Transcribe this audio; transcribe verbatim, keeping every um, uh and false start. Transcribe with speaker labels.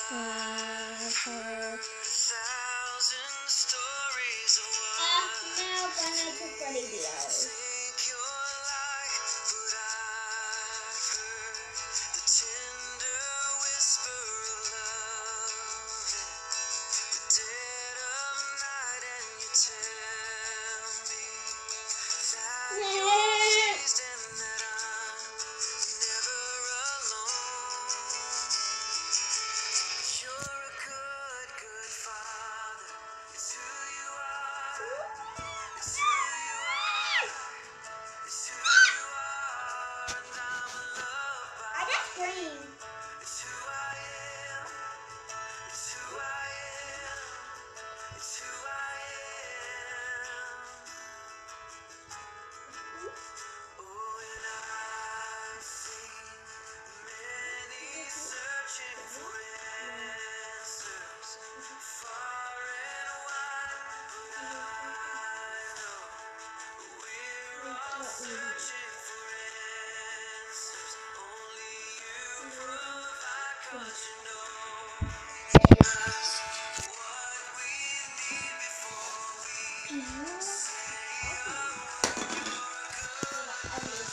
Speaker 1: I've heard
Speaker 2: thousand stories of
Speaker 1: Ah,
Speaker 2: what
Speaker 1: now gonna to Freddy videos.
Speaker 2: think you're like, but I've heard the tender whisper of love in the dead of night, and you tell me that you're pleased and that I'm never alone. You're a good, good father. It's who you are. It's who you are. It's who you are. And I'm loved by
Speaker 1: I just green.
Speaker 2: It's who I am. It's who I am. It's who I am. Oh, and I've seen many searching for answers far and wide, but I know we're all searching for answers. Only you provide, 'cause you know just what we need before we say a word. You're a good